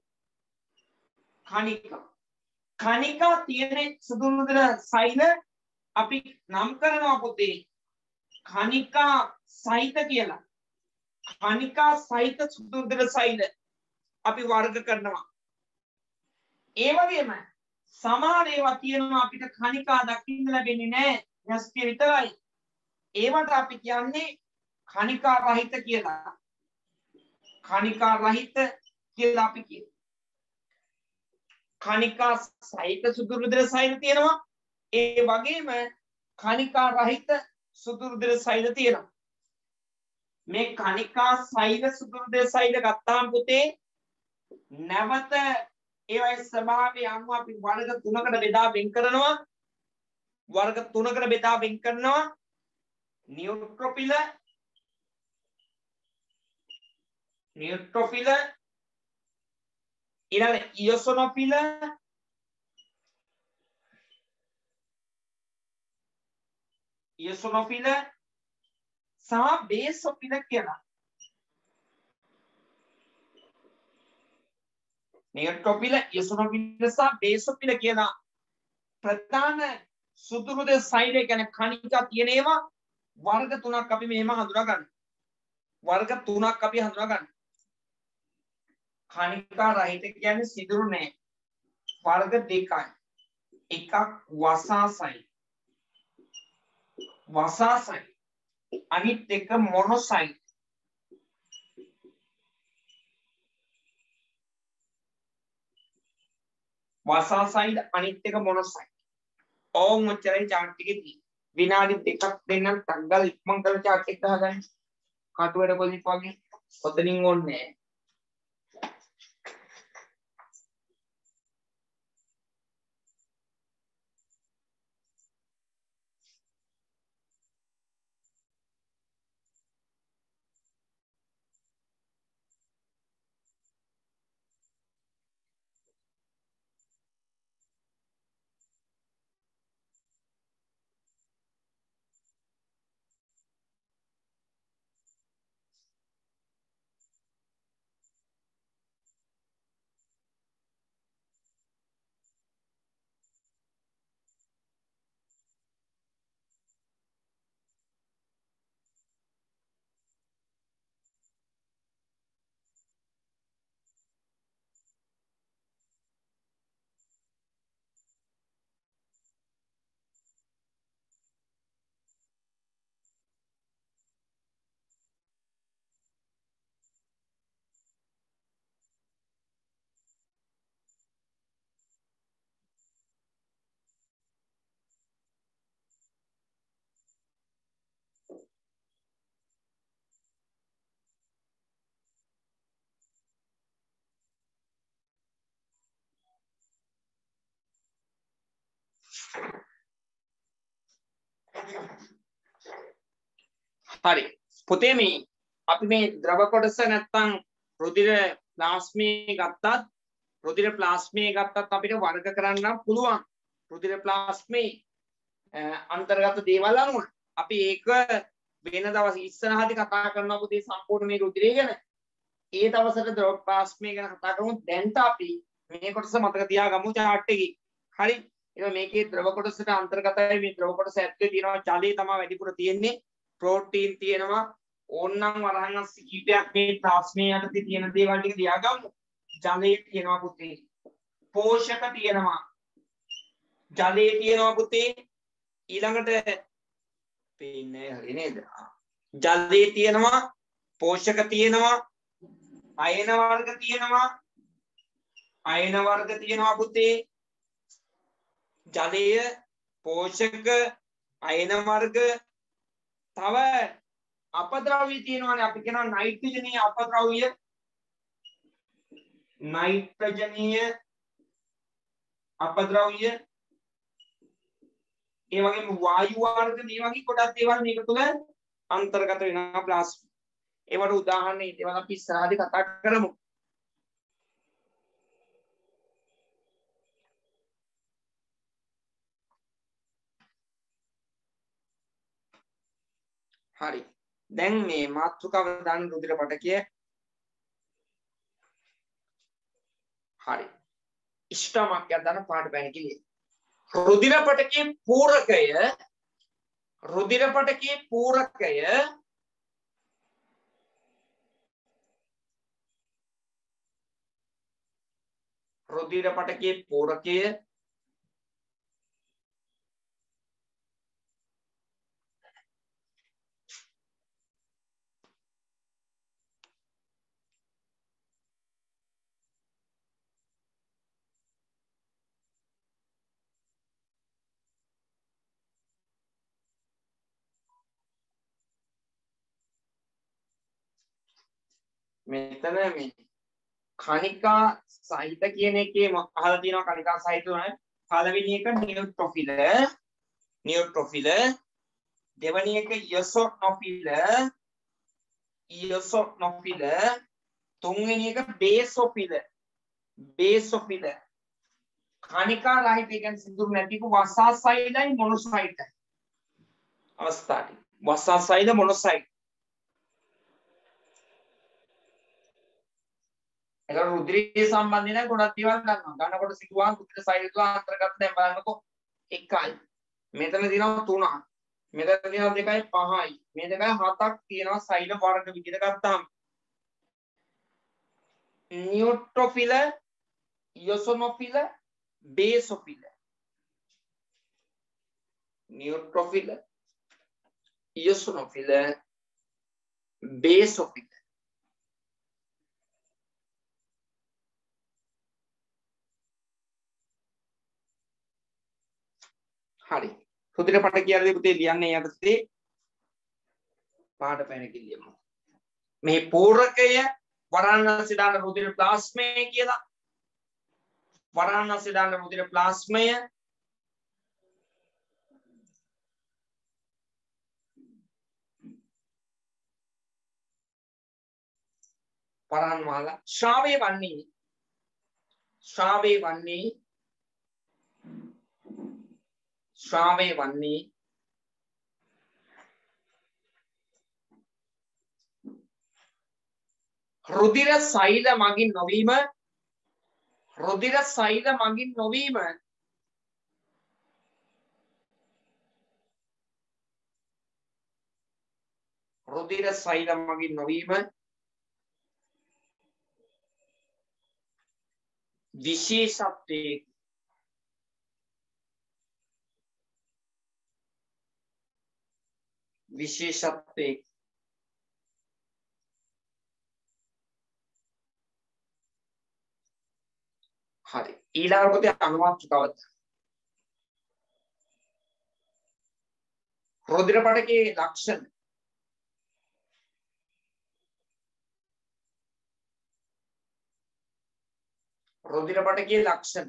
කණිකා තියෙන සුදු රුධිර සෛල අපි නම් කරනවා පුතේ කණිකා සහිත කියලා. කණිකා සහිත සුදු රුධිර සෛල අපි වර්ග කරනවා. ඒ වගේම සමහර ඒවා තියෙනවා අපිට කණිකා දකින්න ලැබෙන්නේ නැහැ. න්‍යෂ්ටිය විතරයි. ඒවට අපි කියන්නේ කණිකා රහිත කියලා. කණිකා රහිත කියලා අපි කියනවා. කණිකා සහිත සුදු රුධිර සෛල තියෙනවා. ඒ වගේම කණිකා රහිත සුදු රුධිර සෛල තියෙනවා. මේ කණිකා සෛල සුදු රුධිර සෛල ගත්තාම පුතේ නැවත ඒවයි ස්වභාවය අනුව අපි වර්ග 3කට බෙදා වෙන් කරනවා. වර්ග 3කට බෙදා වෙන් කරනවා. නියුට්‍රොෆිල ඊළඟ ඉයොසොනොෆිල සහ බේසොෆිල කියලා. නියුට්‍රොෆිල ඉයොසොනොෆිල සහ බේසොෆිල කියලා ප්‍රධාන සුදු රුධිර සෛල කියන්නේ කණිකා තියෙන ඒවා වර්ග 3ක් අපි මෙහෙම හඳුනා ගන්න. වර්ග 3ක් අපි හඳුනා ගන්න. කණිකා රහිත කියන්නේ සිදුරු නෑ. වර්ග 2යි. එකක් වසාසයි. අනිත් එක මොනොසයි. වසාසයිඩ් අනිත් එක මොනොසයි. ඕම් ඔච්චරයි chart එකේ තියෙන්නේ. විනාඩි 2ක් දෙන්නම් ටග්ගල් ඉක්මන් කරලා chart එක ගහගන්න. කටුවර පොලිස් වගේ ඔතනින් ඕනේ නෑ. හරි පුතේ මේ අපි මේ ද්‍රව කොටස නැත්තම් රුධිර ප්ලාස්මේ ගත්තත් අපිට වර්ග කරන්න පුළුවන්. රුධිර ප්ලාස්මේ අන්තර්ගත දේවල් අනුව අපි ඒක වෙන දවස් ඉස්සරහදී කතා කරනවා පුතේ සම්පූර්ණ මේ රුධිරය ගැන. ඒ දවසට ද්‍රව ප්ලාස්මේ ගැන කතා කරමු. දැන්ට අපි මේ කොටස මතක තියාගමු chart එකේ. හරි. ඒක මේකේ ද්‍රව කොටසට අන්තර්ගතයි. මේ ද්‍රව කොටස ඇතුලේ තියෙනවා ජලය තමයි වැඩිපුර තියෙන්නේ. ප්‍රෝටීන් තියෙනවා. ඕනනම් වරහන් අස්සේ කීපයක් මේ ප්ලාස්මේ යටතේ තියෙන දේවල් ටික තියාගමු. ජලය තියෙනවා පුතේ. පෝෂක තියෙනවා. ජලය තියෙනවා පුතේ. ඊළඟට පේන්නේ හරි නේද? ජලය තියෙනවා. පෝෂක තියෙනවා. අයන වර්ග තියෙනවා. අයන වර්ග තියෙනවා පුතේ. ජලය, පෝෂක, අයන වර්ග, තව අපද්‍රව්‍ය තියෙනවානේ. අපි කියනවා නයිට්‍රජනීය අපද්‍රව්‍ය, නයිට්‍රජනීය අපද්‍රව්‍ය, ඒ වගේම වායු වර්ග, මේ වගේ කොටස් දේවල් මේක තුල අන්තර්ගත වෙනවා ප්ලාස්මා. ඒවට උදාහරණ ඒවා අපි ඉස්සරහදී කතා කරමු. හරි. දැන් මේ මාතෘකාව දාන රුධිර පටකය. හරි. ඉෂ්ටමක් යන පාඩ පැන කිලිය. රුධිර පටකයේ පූරකය, රුධිර පටකයේ පූරකය රුධිර පටකයේ පූරකය මෙතන මේ කණිකා සහිත කියන එකේ අහලා තියෙනවා. කණිකා සහිත උනේ පළවෙනි එක නියුට්‍රොෆිල, නියුට්‍රොෆිල, දෙවෙනි එක ඉයොසොනොෆිල, ඉයොසොනොෆිල, තුන්වෙනි එක බේසොෆිල, බේසොෆිල. කණිකා රහිත කියන්නේ සිදුරු නැතික වසාසයිලයි මොනොසයිටයි අවස්ථාවේ. වසාසයිල මොනොසයිට. ඒක රුධිරයේ සම්බන්ධයෙන් ගොඩක් දේවල් ගන්නවා. ගන්නකොට සිදුවාන් රුධිර සෛල තුල අන්තර්ගත දැන් බලන්නකෝ 1යි. මෙතන තියෙනවා 3ක්. මෙතන තියෙනවා 2යි 5යි. මේ 2යි 7ක් තියෙනවා සෛල වර්ග විදිහට ගත්තාම. නියුට්‍රොෆිල, ඉයොසොනොෆිල, බේසොෆිල. නියුට්‍රොෆිල, ඉයොසොනොෆිල, බේසොෆිල. හරි. රුධිර පටකය පුතේ ලියන්නේ යටතේ පාඩ පැන කිලියම. මේ පූරකය වරාණස්සේ දාන රුධිර ප්ලාස්මය කියලා. වරාණස්සේ දාන රුධිර ප්ලාස්මය පරාණවාලා ශ්‍රාවය වන්නේ, ශ්‍රාවය වන්නේ, ශ්‍රාවය වන්නේ රුධිර සෛල මගින් නොවීම, රුධිර සෛල මගින් නොවීම, රුධිර සෛල මගින් නොවීම විශේෂත්වයේ විශේෂත්වයේ හරි. ඊළඟ පොතේ අනුමාත්‍රකවද රුධිර පටකයේ ලක්ෂණ, රුධිර පටකයේ ලක්ෂණ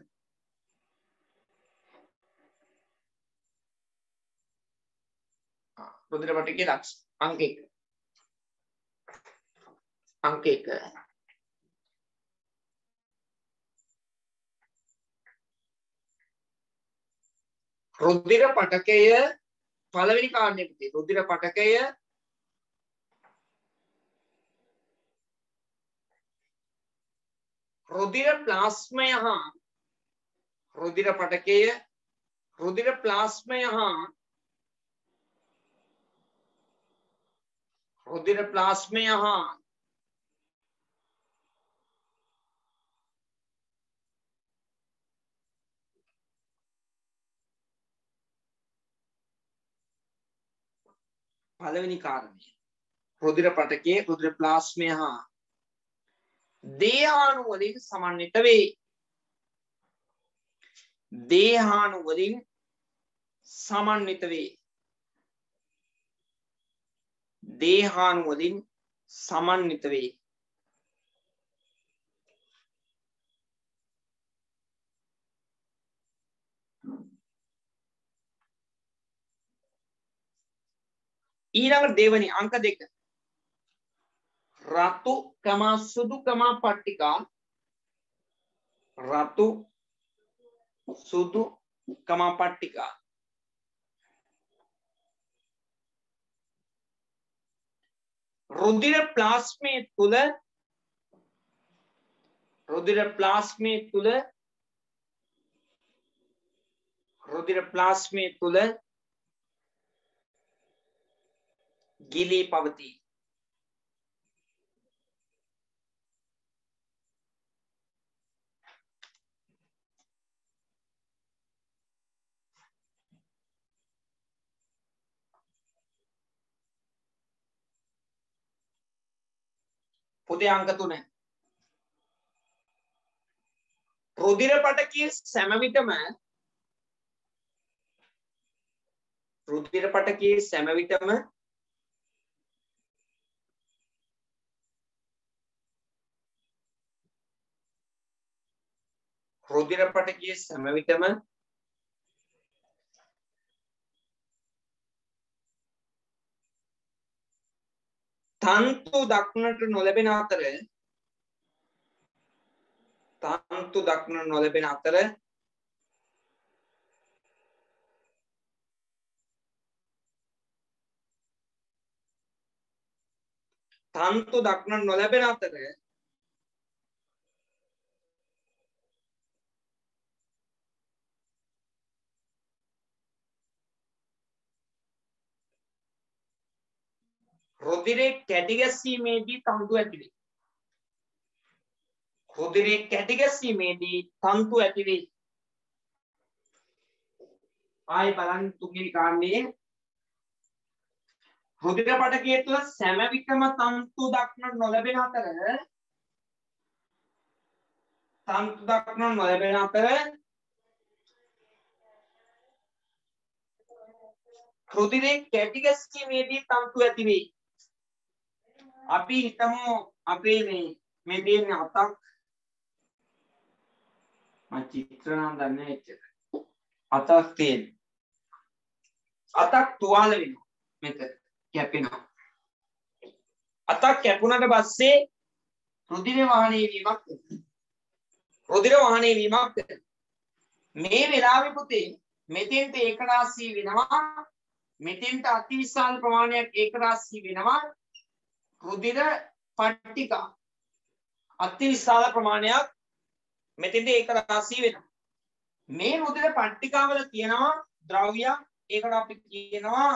රුධිර පටකයේ ලක්ෂණ අංක 1, අංක 1. රුධිර පටකය පළවෙනි කාරණේ පුතේ. රුධිර පටකය රුධිර ප්ලාස්මය හා රුධිර පටකය රුධිර ප්ලාස්මය හා රුධිර ප්ලාස්මය හා පළවෙනි කාරණය රුධිර පටකයේ රුධිර ප්ලාස්මය හා දේහාණු වලින් සමන්විත වේ. දේහාණු වලින් සමන්විත වේ. දේහාණු වලින් සමන්විත වේ. ඊළඟ දෙවනි අංක 2 රතු සුදු පට්ටිකා රතු සුදු පට්ටිකා රුධිර ප්ලාස්මේ තුල ගිලී පවතී. පුතේ අංක 3 රුධිර පටකයේ සෑම විටම තන්තු දක්නට නොලැබෙන අතර රුධිරේ කැටි ගැසීමේදී තන්තු ඇති වේ. ආයි බලන්න තුන්වෙනි කාරණේ රුධිර පටකයේ තුල සෑම විටම තන්තු දක්නට නොලැබෙන අතර රුධිරේ කැටි ගැසීමේදී තන්තු ඇති වේ. අපි හිතමු අපේ මේ තියෙන අතක් මම චිත්‍ර නම් දන්නේ එච්චර. අතක් තියෙන. අතක් තුවාල වෙනවා. මෙතන කැපෙනවා. අතක් කැපුණට පස්සේ රුධිර වහනය වීමක් මේ වෙලාවේ පුතේ මෙතෙන්ට ඒකරාශී වෙනවා. මෙතෙන්ට අතිවිශාල ප්‍රමාණයක් ඒකරාශී වෙනවා. රුධිර පට්ටිකා අතිවිශාල ප්‍රමාණයක් මෙතෙන්ට ඒකරාශී වෙනවා. මේ රුධිර පට්ටිකාවල තියෙනවා ද්‍රව්‍යයක්. ඒකට අපි කියනවා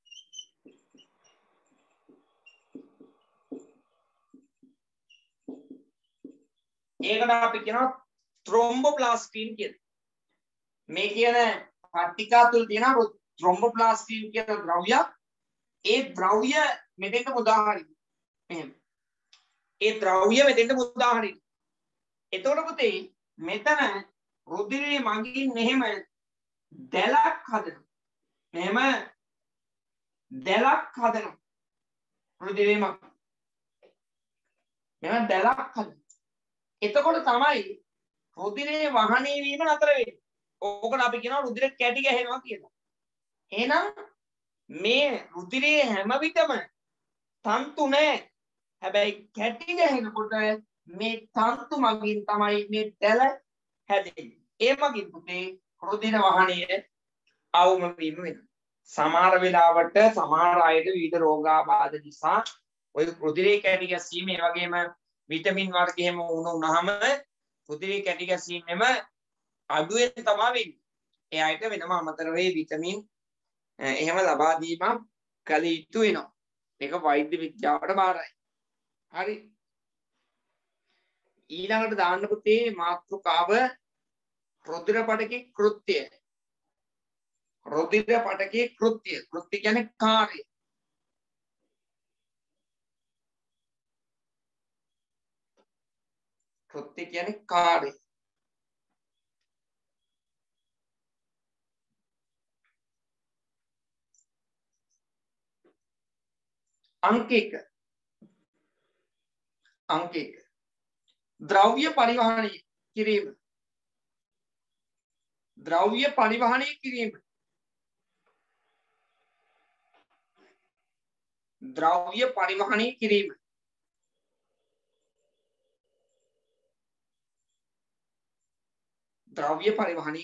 thromboplastin කියලා. මේ කියන පට්ටිකා තුල තියෙන thromboplastin කියන ද්‍රව්‍යයක්. ඒ ද්‍රව්‍ය මෙතෙන්ට මුදාහරිනවා. එහෙම. ඒ ද්‍රව්‍ය මෙතෙන්ට මුදාහරිනවා. එතකොට පුතේ මෙතන රුධිරයේ මගින් මෙහෙම දැලක් හදනවා. රුධිරයේ මගින් මෙහෙම දැලක් හදනවා. එතකොට තමයි රුධිරයේ වහනය වීම නතර වෙන්නේ. ඕකට අපි කියනවා රුධිර කැටි ගැහෙනවා කියලා. එහෙනම් මේ රුධිරයේ හැම විටම තන්තු නැහැ. හැබැයි කැටි ගැහෙනකොට මේ තන්තු මගින් තමයි මේ දැල හැදෙන්නේ. ඒ මගින් පුතේ රුධිර වහනය අවම වීම වෙනවා. සමහර වෙලාවට සමහර අයට විවිධ රෝගාබාධ නිසා ඔය රුධිරයේ කැටි ගැසීම ඒ වගේම විටමින් වර්ග එහෙම වුණාම රුධිරයේ කැටි ගැසීමෙම අඩුවෙන් තමයි වෙන්නේ. ඒ අයට වෙනම අමතර වේ විටමින් එහෙම ලබා දීමක් කළ යුතු වෙනවා. ඒක වෛද්‍ය විද්‍යාවට බාරයි. හරි. ඊළඟට දාන්න පුතේ මාතෘකාව රුධිර පටකේ කෘත්‍යය. රුධිර පටකේ කෘත්‍යය. කෘත්‍ය කියන්නේ කාර්ය. කෘත්‍ය කියන්නේ කාර්ය. अंक 1 द्रव्य परिवहन किरीम द्रव्य परिवहन किरीम द्रव्य परिवहन किरीम द्रव्य परिवहन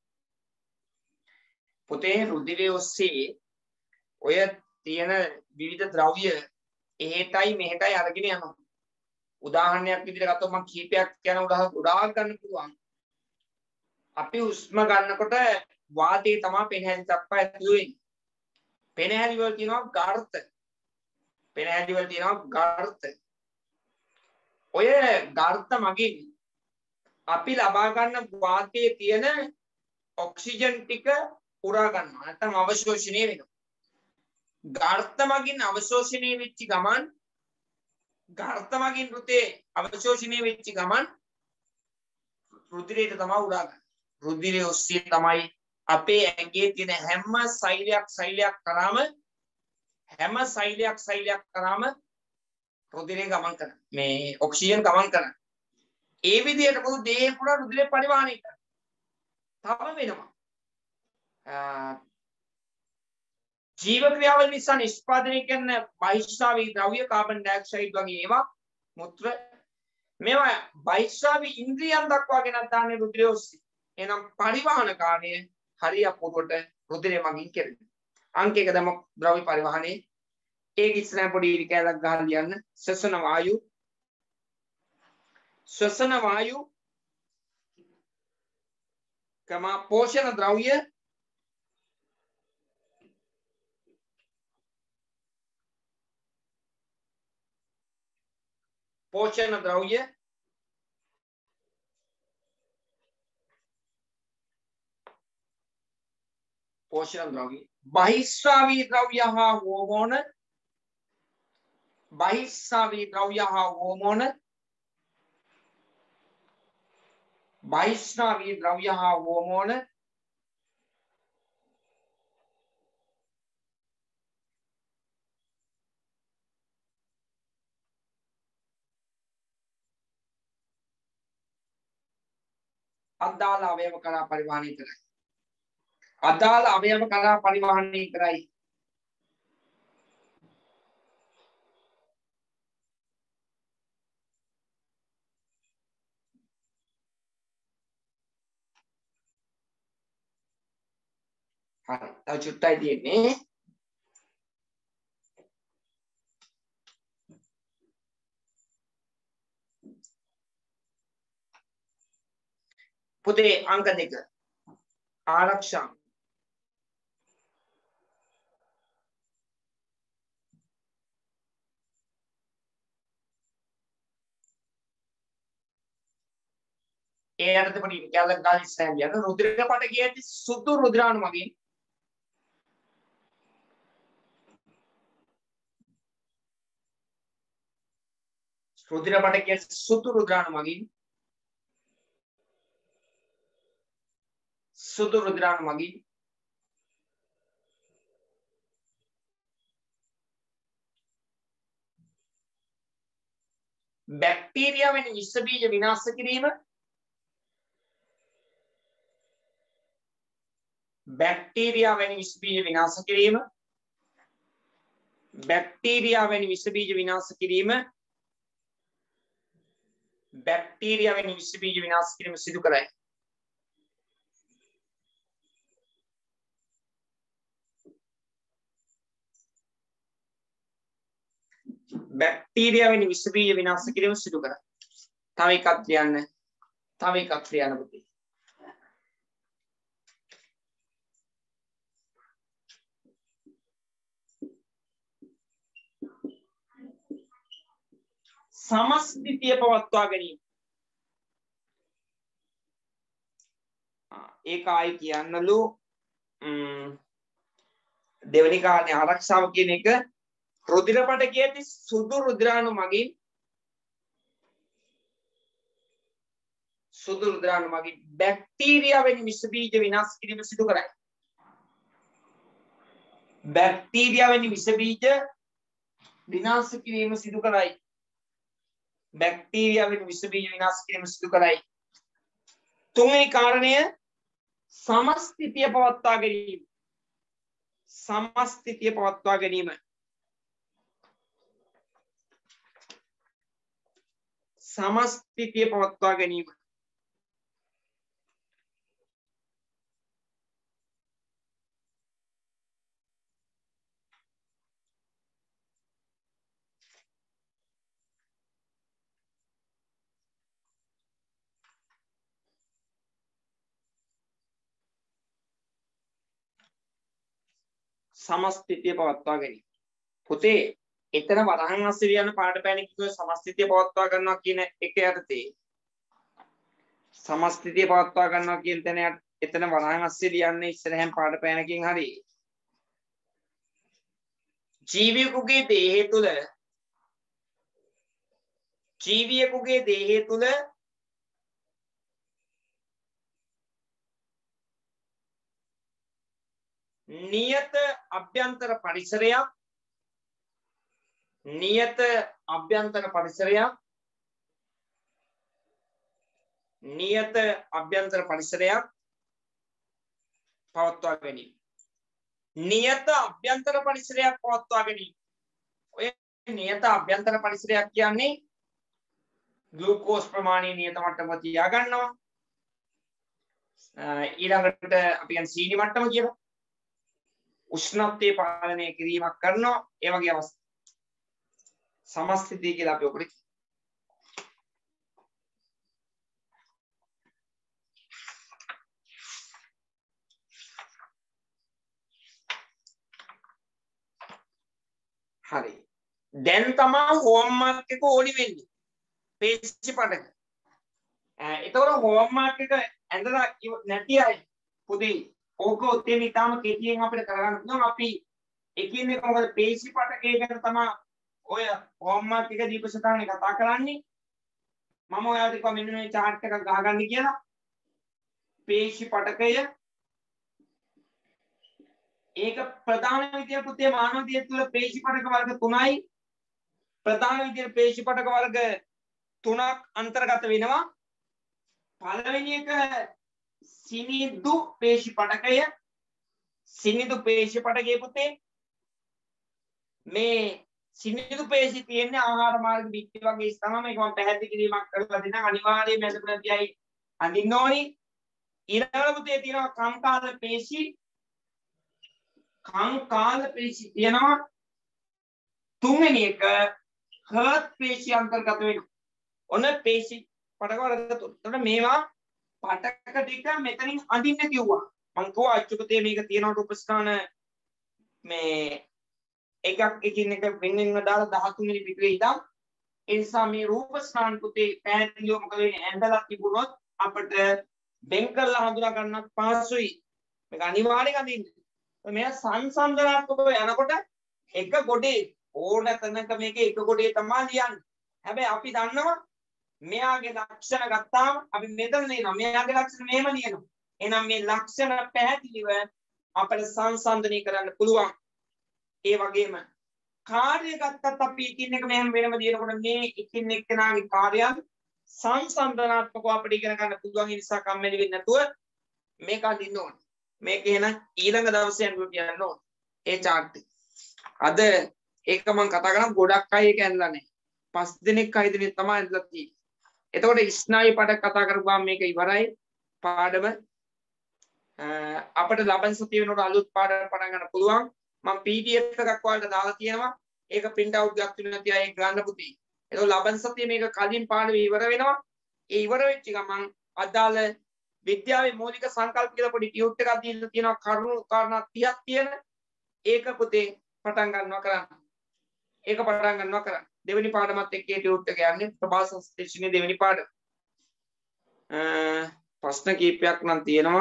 पुते रुधिरे ඔස්සේ ඔය තියෙන විවිධ ද්‍රව්‍ය එහෙටයි මෙහෙටයි අරගෙන යනවා. උදාහරණයක් විදිහට ගත්තොත් මම කීපයක් කියන උදාහරණ ගන්න පුළුවන්. අපි උෂ්ම ගන්නකොට වාතයේ තමයි පෙනහැලි තප්පා ඇතුළු වෙන්නේ. පෙනහැලි වල තියෙනවා ගර්ත. පෙනහැලි වල තියෙනවා ගර්ත. ඔය ගර්ත මගින් අපි ලබා ගන්න වාතයේ තියෙන ඔක්සිජන් ටික පුරා ගන්නවා. නැත්නම් අවශෝෂණය වෙනවා. ගර්ත මගින් අවශෝෂණය වෙච්ච ගමන් ගර්ත මගින් රුධිරේ අවශෝෂණය වෙච්ච ගමන් රුධිරයට තමයි උරා ගන්න. රුධිරය ඔස්සේ තමයි අපේ ඇඟේ තියෙන හැම සෛලයක් කරාම රුධිරය ගමන් කරනවා. මේ ඔක්සිජන් ගමන් කරනවා. ඒ විදිහට පොදු දේහය පුරා රුධිරය පරිවාහනය කරනවා. තව වෙනවා. ජීව ක්‍රියාවල නිසා නිෂ්පාදනය කරන බහිස්රාවී ද්‍රව්‍ය කාබන් ඩයොක්සයිඩ් වගේ ඒවා මුත්‍ර මේවා බහිස්රාවී ඉන්ද්‍රියයන් දක්වා ගෙනත් දාන්නේ රුධිරය ඔස්සේ. එහෙනම් පරිවහන කාර්යය හරිය අපුරුවට රුධිරය මගින් කෙරෙනවා. අංක 1 දම ද්‍රව්‍ය පරිවහනයේ ඒක ඉස්සරහ පොඩි ඉරි කැලක් ගහලා ලියන්න. ශ්වසන වායු කම පෝෂණ ද්‍රව්‍ය बहिस्रावी द्रव्य होमोन अदाल अवयव करा परिवहन कराई अदाल अवयव करा परिवहन कराई හරි තව චුට්ටයි තියෙන්නේ පුතේ අංක 2 ආරක්ෂා ඒ අර්ථ පොඩි කැලක් ගාලා ඉස්සරහ යන රුධිර පටකයේ සුදු රුධිරාණු මගින් රුධිර පටකයේ සුදු රුධිරාණු මගින් බැක්ටීරියා වෙන විස බීජ විනාශ කිරීම බැක්ටීරියා වැනි විස බීජ විනාශ කිරීම සිදු කරයි බැක්ටීරියා වැනි විස බීජ විනාශ කිරීම සිදු කරයි තව එකක් ලියන්න පුතේ समस्थितिය පවත්වා ගැනීම ඒක ආයි කියන්නලු දෙවෙනි කාරණේ ආරක්ෂාව කියන එක රුධිර පටකයේ සුදු රුධිරාණු මගින් බැක්ටීරියා වැනි විස බීජ විනාශ කිරීම සිදු කරයි බැක්ටීරියා වැනි විස බීජ විනාශ කිරීම සිදු කරයි. බැක්ටීරියාවෙන් විස බීජ විනාශ කිරීම සිදු කරයි. තුන්වෙනි කාරණය සමස්ථිතිය පවත්වා ගැනීම. සමස්ථිතිය පවත්වා ගැනීම. සමස්ථිතිය පවත්වා ගැනීම. සමස්ථිතිය පවත්වා ගැනීම. පුතේ එතන වරහන් අස්සේ ලියන පාඩ පැණි කිව්ව සමස්ථිතිය පවත්වා ගන්නවා කියන එක යටතේ සමස්ථිතිය පවත්වා ගන්නවා කියන තැන එතන වරහන් අස්සේ ලියන්නේ ඉස්සරහන් පාඩ පැණකින් හරි ජීවියෙකුගේ දේහය තුල නියත අභ්‍යන්තර පරිසරයක් පවත්වා ගැනීම. නියත අභ්‍යන්තර පරිසරයක් පවත්වා ගැනීම. ඔය නියත අභ්‍යන්තර පරිසරයක් කියන්නේ ග්ලූකෝස් ප්‍රමාණය නියත මට්ටමක තියා ගන්නවා. ඊළඟට අපි කියන්නේ සීනි මට්ටම කියලා. උෂ්ණත්වය පාලනය කිරීමක් කරනවා. ඒ වගේ අවස්ථා සමස්ථිතිය කියලා අපි ඔකට හරි. දැන් තමයි හෝම්වර්ක් එක ඕනි වෙන්නේ. පේජ් පටක. ඒතකොට හෝම්වර්ක් එක ඇඳලා නැති අය පුතේ ඕක ඔතේ නිතාම කෙටියෙන් අපිට කරගන්න පුළුවන්. අපි එකින් එක මොකද පේජ් පටකේ ගැන තමයි ඔය හෝම්වර්ක් එක දීපසතාවනේ කතා කරන්නේ. මම ඔයාලට කිව්වා මෙන්න මේ chart එකක් ගහගන්න කියලා. පේජ් පටකය ඒක ප්‍රධාන විදිය පුතේ මානව විද්‍යාව තුළ පේජ් පටක වර්ග 3යි. ප්‍රධාන විදිය පේජ් පටක වර්ග 3ක් අන්තර්ගත වෙනවා. පළවෙනි එක සිනිදු පේජ් පටකය. සිනිදු පේජ් පටකයේ පුතේ මේ සිනිදු පේජ් තියෙන්නේ ආහාර මාර්ග පිටි වගේ තමයි. මේක මම පැහැදිලි කිරීමක් කරලා දෙන්නම්. අනිවාර්යයෙන්ම මැද ප්‍රතියයි අඳින්න ඕනි. ඊළඟ පුතේ තියෙනවා කංකාල පේශි තියෙනවා. තුන්වෙනි එක හර්ට් පේශි අන්තර්ගත වෙනවා. ඔන්න පේශි පටක වර්ග තුන. එතකොට මේවා පටක ටික මෙතනින් අඳින්න කිව්වා. මං කිව්වා අච්චුපතේ මේක තියෙනවා රූපස්ථාන මේ එකක් එකින් එක වෙනින්ම දාලා 13 වෙනි පිටුවේ ඉඳන් ඒ නිසා මේ රූපස්ථාන පුතේ පැහැදිලිව මොකද වෙන්නේ ඇඳලා තිබුණොත් අපිට බෙන් කරලා හඳුනා ගන්නත් පහසුයි. මේක අනිවාර්යෙන් අඳින්න. මේ සංසන්දනාත්මකව යනකොට එක ගොඩේ ඕන තැනක මේක එක ගොඩේ තමයි ලියන්නේ. හැබැයි අපි දන්නවා මෙයාගේ ලක්ෂණ ගත්තාම අපි මෙතන ලියනවා. මෙයාගේ ලක්ෂණ මෙහෙම ලියනවා. එහෙනම් මේ ලක්ෂණ පැහැදිලිව අපිට සංසන්දනය කරන්න පුළුවන්. ඒ වගේම කාර්ය ගත්තත් අපි එකින් එක මෙහෙම වෙනම ලියනකොට මේ එකින් එක්කෙනාගේ කාර්යයන් සංසන්දනාත්මකව අපිට ඉගෙන ගන්න පුළුවන්. ඒ නිසා කම්මැලි වෙන්නේ නැතුව මේක අඳින්න ඕනේ. මේක එහෙනම් ඊළඟ දවසේ යනකොට කියන්න ඕනේ. ඒ chart එක. අද ඒක මම කතා කරා ගොඩක් අය ඒක ඇඳලා නැහැ. 5 දිනක් 6 දිනක් තමයි ඇඳලා තියෙන්නේ. එතකොට ස්නායු පාඩක කතා කරපුවාම මේක ඉවරයි. පාඩම අපිට ලබන සතිය වෙනකොට අලුත් පාඩම් පටන් ගන්න පුළුවන්. මම PDF එකක් ඔයාලට දාලා තියෙනවා. ඒක print out ගන්න නැති අය ගන්න පුතේ. එතකොට ලබන සතිය මේක කලින් පාඩම ඉවර වෙනවා. ඒ ඉවර වෙච්ච ගමන් අදාළ විද්‍යාවේ මූලික සංකල්ප කියලා පොඩි ටියුට් එකක් දීලා තියෙනවා. කරුණු කාරණා 30ක් තියෙන. ඒක පුතේ පටන් ගන්නවා කරන්න. ඒක පටන් ගන්නවා කරන්න. දෙවෙනි පාඩමත් එක්ක ඒ ටියුට් එක යන්නේ ප්‍රභාස් සංස්කෘතියේ දෙවෙනි පාඩම. ප්‍රශ්න කීපයක් නම් තියෙනවා.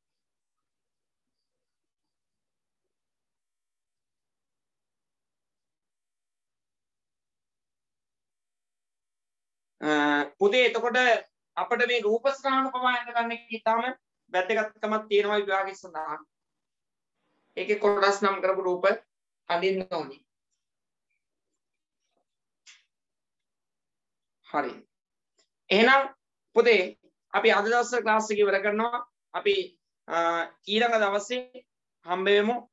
පුතේ එතකොට අපිට මේ රූප ස්ථාන ප්‍රමාණය ගන්න එක ඉතාම වැදගත්කමක් තියෙනවා විභාගය සඳහා. ඒකේ කොටස් නම් කරපු රූප අඳින්න ඕනි. හරි. එහෙනම් පුතේ අපි අද දවසේ ක්ලාස් එක ඉවර කරනවා. අපි ඊළඟ දවසේ හම්බ වෙමු.